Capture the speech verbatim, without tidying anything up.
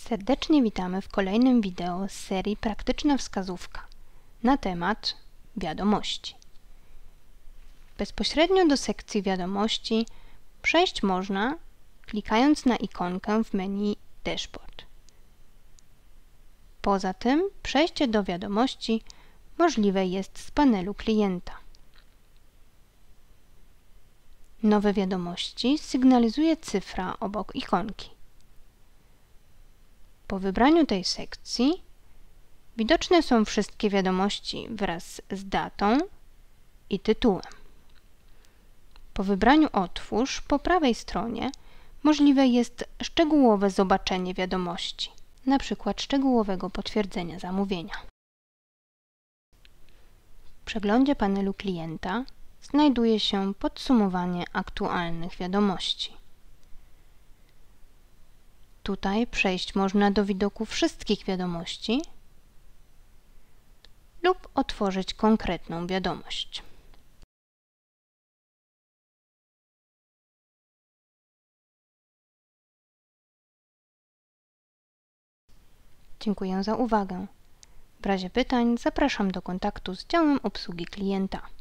Serdecznie witamy w kolejnym wideo z serii Praktyczna wskazówka na temat wiadomości. Bezpośrednio do sekcji wiadomości przejść można, klikając na ikonkę w menu Dashboard. Poza tym przejście do wiadomości możliwe jest z panelu klienta. Nowe wiadomości sygnalizuje cyfra obok ikonki. Po wybraniu tej sekcji widoczne są wszystkie wiadomości wraz z datą i tytułem. Po wybraniu Otwórz po prawej stronie możliwe jest szczegółowe zobaczenie wiadomości, na przykład szczegółowego potwierdzenia zamówienia. W przeglądzie panelu klienta znajduje się podsumowanie aktualnych wiadomości. Tutaj przejść można do widoku wszystkich wiadomości lub otworzyć konkretną wiadomość. Dziękuję za uwagę. W razie pytań zapraszam do kontaktu z działem obsługi klienta.